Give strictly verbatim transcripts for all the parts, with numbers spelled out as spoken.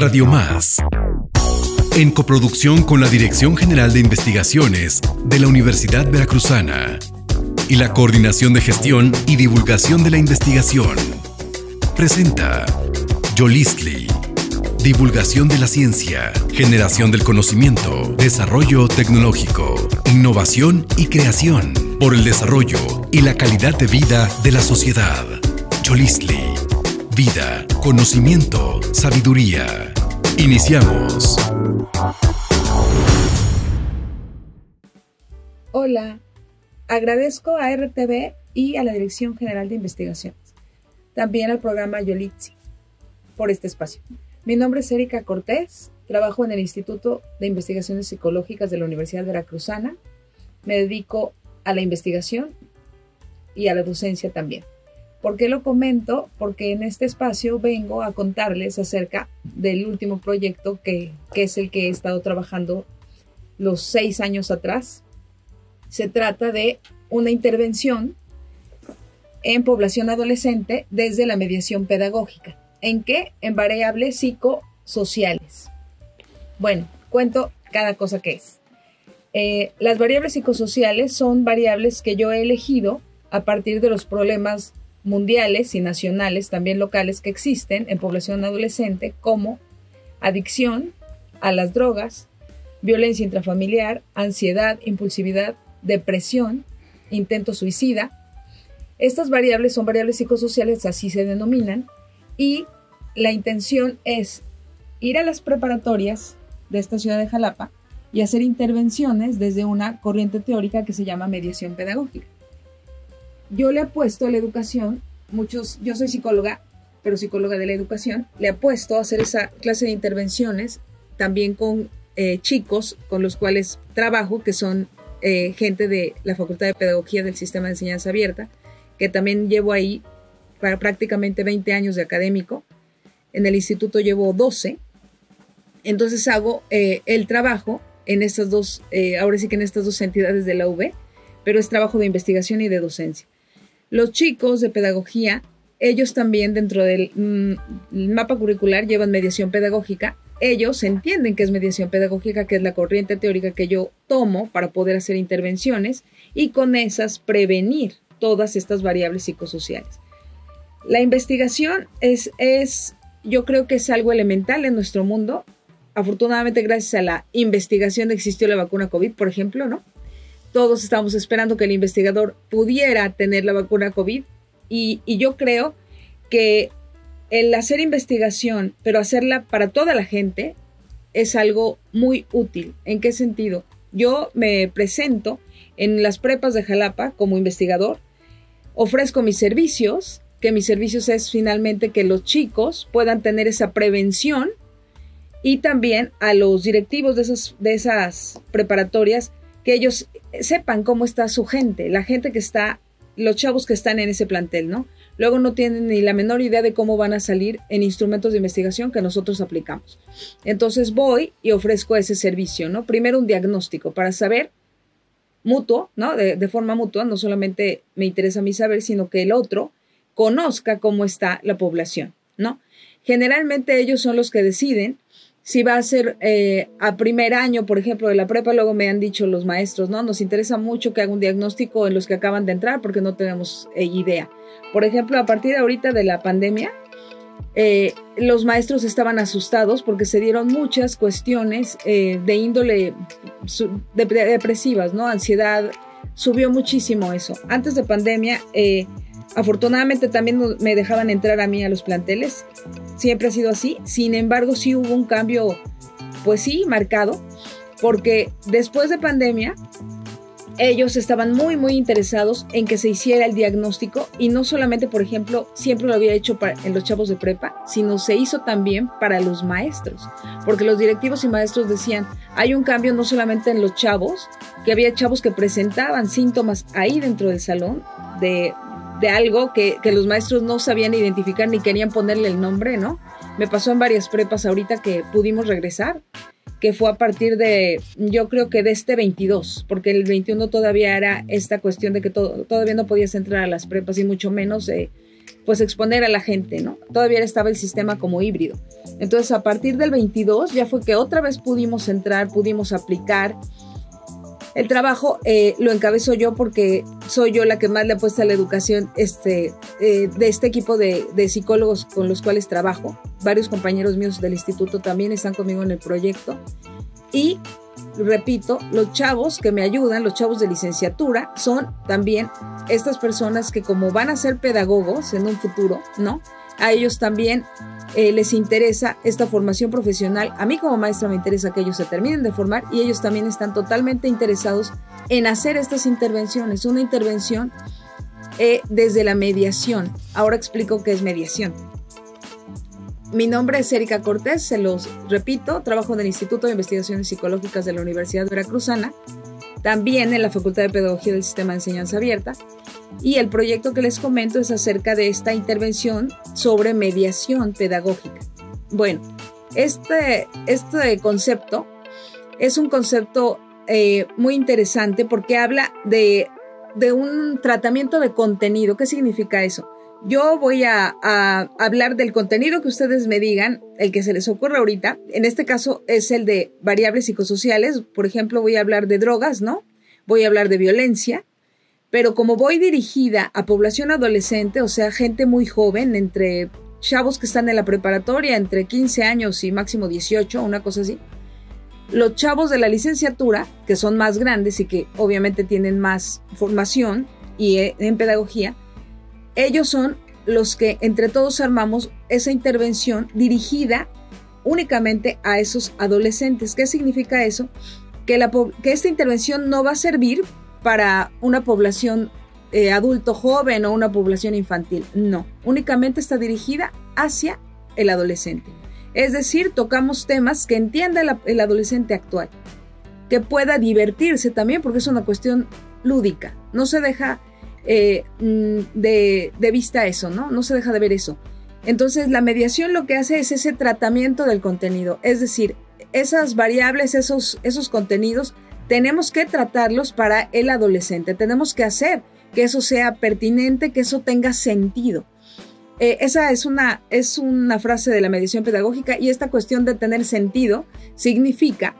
Radio Más, en coproducción con la Dirección General de Investigaciones de la Universidad Veracruzana y la Coordinación de Gestión y Divulgación de la Investigación, presenta YOLISTLI, divulgación de la ciencia, generación del conocimiento, desarrollo tecnológico, innovación y creación por el desarrollo y la calidad de vida de la sociedad. YOLISTLI, vida, conocimiento, sabiduría. Iniciamos. Hola, agradezco a R T V y a la Dirección General de Investigaciones, también al programa YOLISTLI, por este espacio. Mi nombre es Erika Cortés, trabajo en el Instituto de Investigaciones Psicológicas de la Universidad Veracruzana, me dedico a la investigación y a la docencia también. ¿Por qué lo comento? Porque en este espacio vengo a contarles acerca del último proyecto que, que es el que he estado trabajando los seis años atrás. Se trata de una intervención en población adolescente desde la mediación pedagógica. ¿En qué? En variables psicosociales. Bueno, cuento cada cosa que es. Eh, las variables psicosociales son variables que yo he elegido a partir de los problemas mundiales y nacionales, también locales, que existen en población adolescente, como adicción a las drogas, violencia intrafamiliar, ansiedad, impulsividad, depresión, intento suicida. Estas variables son variables psicosociales, así se denominan, y la intención es ir a las preparatorias de esta ciudad de Jalapa y hacer intervenciones desde una corriente teórica que se llama mediación pedagógica. Yo le apuesto a la educación, muchos, yo soy psicóloga, pero psicóloga de la educación, le apuesto a hacer esa clase de intervenciones también con eh, chicos con los cuales trabajo, que son eh, gente de la Facultad de Pedagogía del Sistema de Enseñanza Abierta, que también llevo ahí para prácticamente veinte años de académico. En el instituto llevo doce, entonces hago eh, el trabajo en estas dos, eh, ahora sí que en estas dos entidades de la U B, pero es trabajo de investigación y de docencia. Los chicos de pedagogía, ellos también dentro del mm, mapa curricular llevan mediación pedagógica. Ellos entienden que es mediación pedagógica, que es la corriente teórica que yo tomo para poder hacer intervenciones y con esas prevenir todas estas variables psicosociales. La investigación es, es, yo creo que es algo elemental en nuestro mundo. Afortunadamente, gracias a la investigación existió la vacuna COVID, por ejemplo, ¿no? Todos estamos esperando que el investigador pudiera tener la vacuna COVID y, y yo creo que el hacer investigación, pero hacerla para toda la gente, es algo muy útil. ¿En qué sentido? Yo me presento en las prepas de Jalapa como investigador, ofrezco mis servicios, que mis servicios es finalmente que los chicos puedan tener esa prevención y también a los directivos de esas, de esas preparatorias que ellos sepan cómo está su gente, la gente que está, los chavos que están en ese plantel, ¿no? Luego no tienen ni la menor idea de cómo van a salir en instrumentos de investigación que nosotros aplicamos. Entonces voy y ofrezco ese servicio, ¿no? Primero un diagnóstico para saber mutuo, ¿no? De, de forma mutua, no solamente me interesa a mí saber, sino que el otro conozca cómo está la población, ¿no? Generalmente ellos son los que deciden si va a ser eh, a primer año, por ejemplo, de la prepa. Luego me han dicho los maestros, ¿no? Nos interesa mucho que haga un diagnóstico en los que acaban de entrar porque no tenemos eh, idea. Por ejemplo, a partir de ahorita de la pandemia, eh, los maestros estaban asustados porque se dieron muchas cuestiones eh, de índole de, de, depresivas, ¿no? Ansiedad, subió muchísimo eso. Antes de pandemia, eh, afortunadamente también me dejaban entrar a mí a los planteles. Siempre ha sido así. Sin embargo, sí hubo un cambio, pues sí, marcado, porque después de pandemia, ellos estaban muy, muy interesados en que se hiciera el diagnóstico y no solamente, por ejemplo, siempre lo había hecho para, en los chavos de prepa, sino se hizo también para los maestros, porque los directivos y maestros decían, hay un cambio no solamente en los chavos, que había chavos que presentaban síntomas ahí dentro del salón de... de algo que, que los maestros no sabían identificar ni querían ponerle el nombre, ¿no? Me pasó en varias prepas ahorita que pudimos regresar, que fue a partir de, yo creo que de este veintidós, porque el veintiuno todavía era esta cuestión de que to- todavía no podías entrar a las prepas y mucho menos eh, pues exponer a la gente, ¿no? Todavía estaba el sistema como híbrido. Entonces, a partir del veintidós ya fue que otra vez pudimos entrar, pudimos aplicar. El trabajo eh, lo encabezo yo porque soy yo la que más le apuesta a la educación este, eh, de este equipo de, de psicólogos con los cuales trabajo. Varios compañeros míos del instituto también están conmigo en el proyecto. Y, repito, los chavos que me ayudan, los chavos de licenciatura, son también estas personas que como van a ser pedagogos en un futuro, ¿no? A ellos también eh, les interesa esta formación profesional. A mí como maestra me interesa que ellos se terminen de formar y ellos también están totalmente interesados en hacer estas intervenciones. Una intervención eh, desde la mediación. Ahora explico qué es mediación. Mi nombre es Erika Cortés, se los repito, trabajo en el Instituto de Investigaciones Psicológicas de la Universidad Veracruzana, también en la Facultad de Pedagogía del Sistema de Enseñanza Abierta, y el proyecto que les comento es acerca de esta intervención sobre mediación pedagógica. Bueno, este, este concepto es un concepto eh, muy interesante porque habla de, de un tratamiento de contenido. ¿Qué significa eso? Yo voy a, a hablar del contenido que ustedes me digan, el que se les ocurra ahorita. En este caso es el de variables psicosociales. Por ejemplo, voy a hablar de drogas, ¿no? Voy a hablar de violencia. Pero como voy dirigida a población adolescente, o sea, gente muy joven, entre chavos que están en la preparatoria, entre quince años y máximo dieciocho, una cosa así. Los chavos de la licenciatura, que son más grandes y que obviamente tienen más formación y en pedagogía, ellos son los que entre todos armamos esa intervención dirigida únicamente a esos adolescentes. ¿Qué significa eso? Que, la, que esta intervención no va a servir para una población eh, adulto joven o una población infantil. No, únicamente está dirigida hacia el adolescente. Es decir, tocamos temas que entienda el, el adolescente actual, que pueda divertirse también, porque es una cuestión lúdica. No se deja Eh, de, de vista eso, ¿no? No se deja de ver eso. Entonces, la mediación lo que hace es ese tratamiento del contenido, es decir, esas variables, esos, esos contenidos, tenemos que tratarlos para el adolescente, tenemos que hacer que eso sea pertinente, que eso tenga sentido. Eh, esa es una, es una frase de la mediación pedagógica, y esta cuestión de tener sentido significa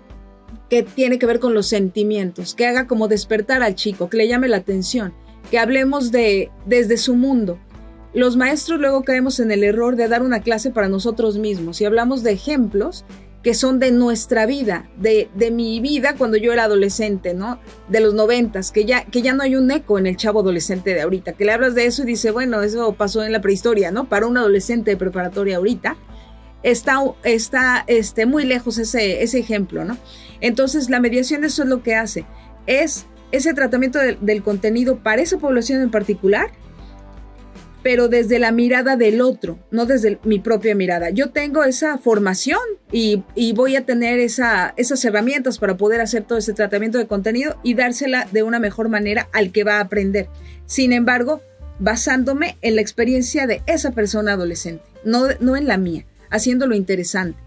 que tiene que ver con los sentimientos, que haga como despertar al chico, que le llame la atención, que hablemos de desde su mundo. Los maestros luego caemos en el error de dar una clase para nosotros mismos y hablamos de ejemplos que son de nuestra vida, de, de mi vida cuando yo era adolescente, ¿no? De los noventas, que ya, que ya no hay un eco en el chavo adolescente de ahorita, que le hablas de eso y dice, bueno, eso pasó en la prehistoria, ¿no? Para un adolescente de preparatoria ahorita, está, está este, muy lejos ese, ese ejemplo, ¿no? Entonces, la mediación, eso es lo que hace, es ese tratamiento de, del contenido para esa población en particular, pero desde la mirada del otro, no desde mi propia mirada. Yo tengo esa formación y, y voy a tener esa, esas herramientas para poder hacer todo ese tratamiento de contenido y dársela de una mejor manera al que va a aprender. Sin embargo, basándome en la experiencia de esa persona adolescente, no, no en la mía, haciéndolo interesante.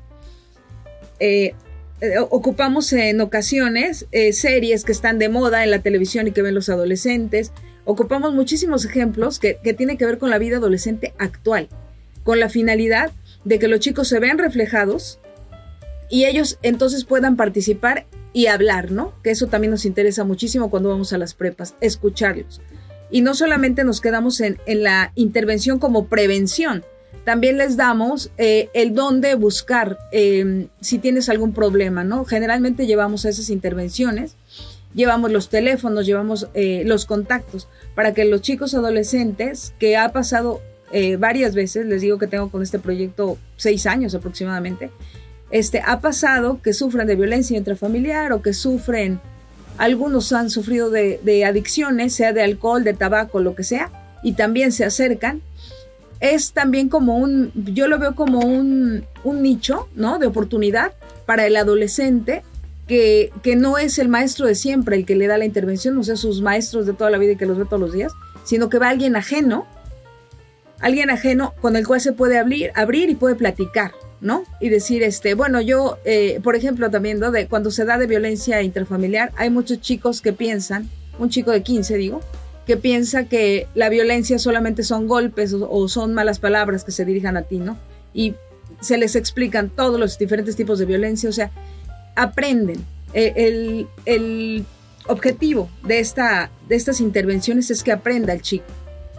Eh, Eh, ocupamos en ocasiones eh, series que están de moda en la televisión y que ven los adolescentes. Ocupamos muchísimos ejemplos que, que tienen que ver con la vida adolescente actual, con la finalidad de que los chicos se vean reflejados y ellos entonces puedan participar y hablar, ¿no? Que eso también nos interesa muchísimo cuando vamos a las prepas, escucharlos. Y no solamente nos quedamos en, en la intervención como prevención, también les damos eh, el don de buscar eh, si tienes algún problema, ¿no? Generalmente llevamos a esas intervenciones, llevamos los teléfonos, llevamos eh, los contactos para que los chicos adolescentes, que ha pasado eh, varias veces, les digo que tengo con este proyecto seis años aproximadamente, este, ha pasado que sufren de violencia intrafamiliar o que sufren, algunos han sufrido de, de adicciones, sea de alcohol, de tabaco, lo que sea, y también se acercan. Es también como un, yo lo veo como un, un nicho, ¿no? De oportunidad para el adolescente que, que no es el maestro de siempre el que le da la intervención, no sea sus maestros de toda la vida y que los ve todos los días, sino que va alguien ajeno, alguien ajeno con el cual se puede abrir, abrir y puede platicar, ¿no? Y decir, este, bueno, yo, eh, por ejemplo, también, ¿no? De cuando se da de violencia intrafamiliar, hay muchos chicos que piensan, un chico de quince, digo, que piensa que la violencia solamente son golpes o, o son malas palabras que se dirijan a ti, ¿no? Y se les explican todos los diferentes tipos de violencia, o sea, aprenden. El, el objetivo de, esta, de estas intervenciones es que aprenda el chico,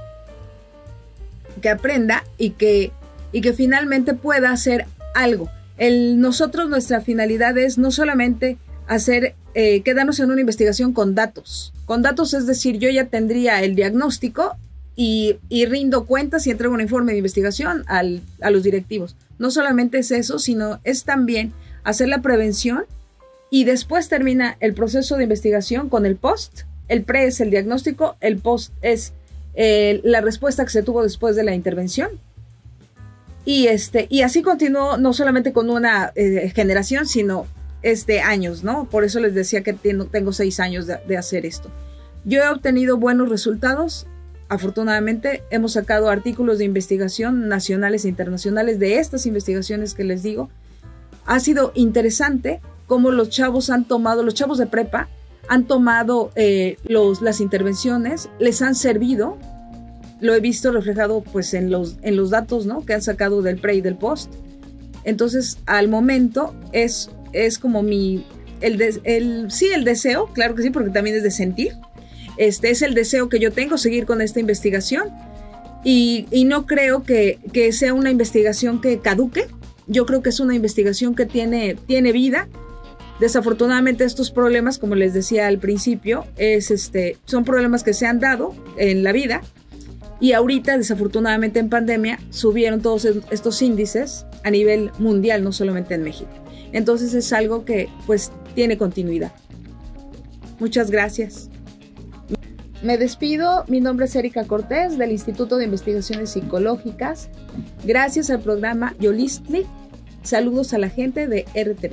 que aprenda y que, y que finalmente pueda hacer algo. El, nosotros, nuestra finalidad es no solamente hacer, eh, quedarnos en una investigación con datos. Con datos, es decir, yo ya tendría el diagnóstico y, y rindo cuentas y entrego un informe de investigación al, a los directivos. No solamente es eso, sino es también hacer la prevención y después termina el proceso de investigación con el post. El pre es el diagnóstico, el post es eh, la respuesta que se tuvo después de la intervención. Y, este, y así continuó no solamente con una eh, generación, sino este, años, ¿no? Por eso les decía que tengo, tengo seis años de, de hacer esto. Yo he obtenido buenos resultados. Afortunadamente hemos sacado artículos de investigación nacionales e internacionales de estas investigaciones que les digo. Ha sido interesante cómo los chavos han tomado, los chavos de prepa han tomado eh, los, las intervenciones, les han servido. Lo he visto reflejado pues en los, en los datos, ¿no?, que han sacado del pre y del post. Entonces, al momento es, es como mi, el, de, el, sí, el deseo, claro que sí, porque también es de sentir. Este es el deseo que yo tengo, seguir con esta investigación. Y, y no creo que, que sea una investigación que caduque. Yo creo que es una investigación que tiene, tiene vida. Desafortunadamente estos problemas, como les decía al principio, es este, son problemas que se han dado en la vida y ahorita desafortunadamente en pandemia subieron todos estos índices a nivel mundial, no solamente en México. Entonces es algo que pues tiene continuidad. Muchas gracias. Me despido, mi nombre es Erika Cortés del Instituto de Investigaciones Psicológicas. Gracias al programa Yolistli. Saludos a la gente de R T V.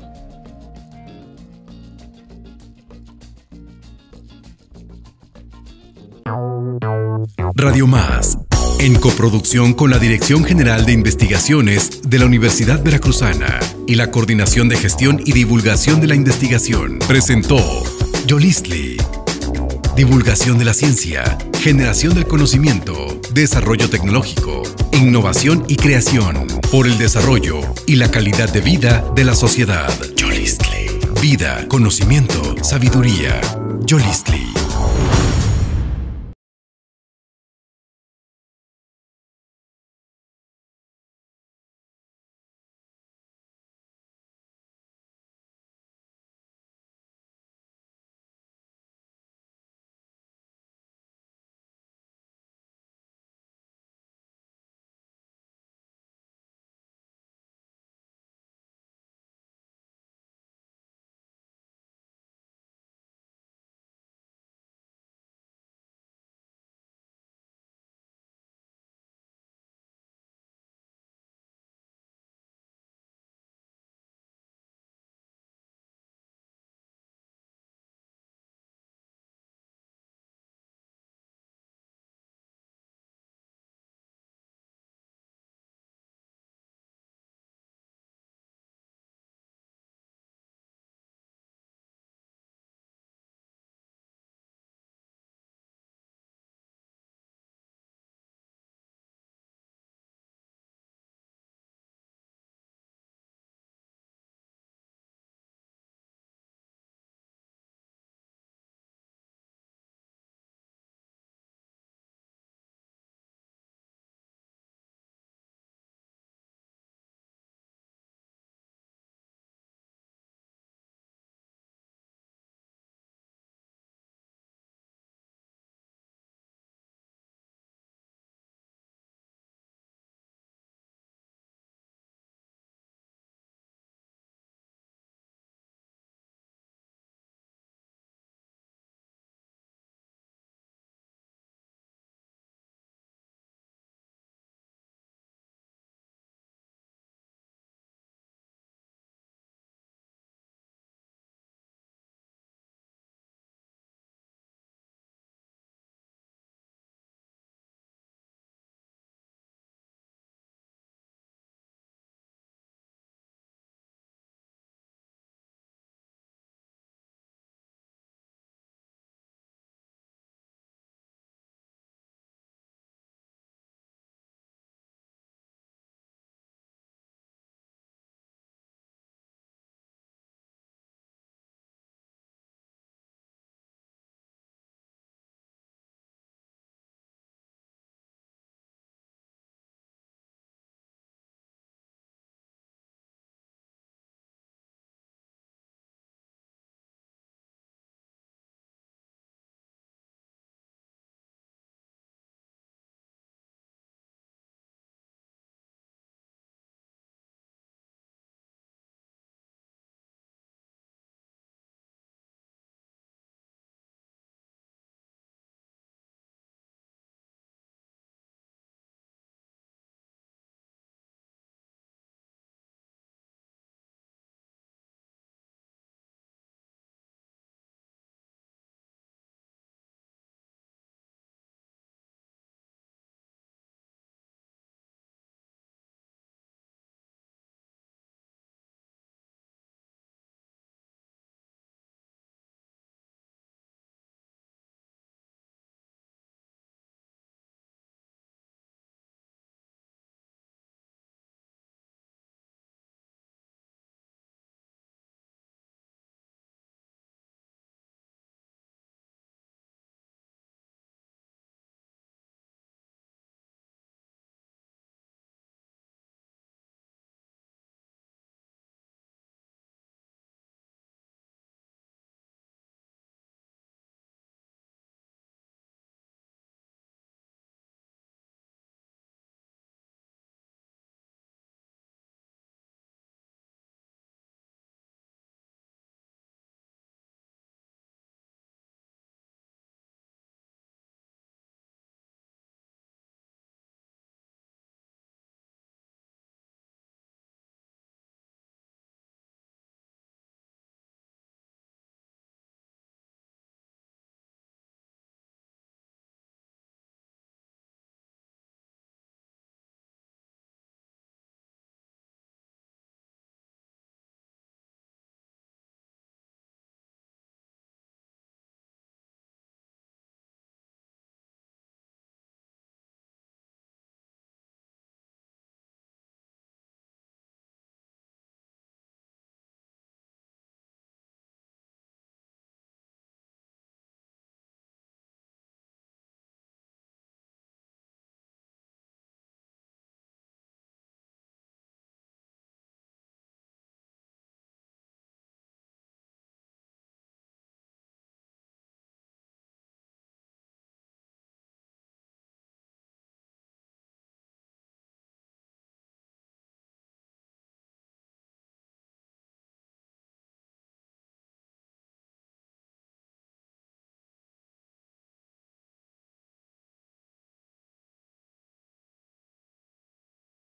Radio Más, en coproducción con la Dirección General de Investigaciones de la Universidad Veracruzana y la Coordinación de Gestión y Divulgación de la Investigación, presentó Yolistli. Divulgación de la ciencia, generación del conocimiento, desarrollo tecnológico, innovación y creación, por el desarrollo y la calidad de vida de la sociedad. Yolistli. Vida, conocimiento, sabiduría. Yolistli.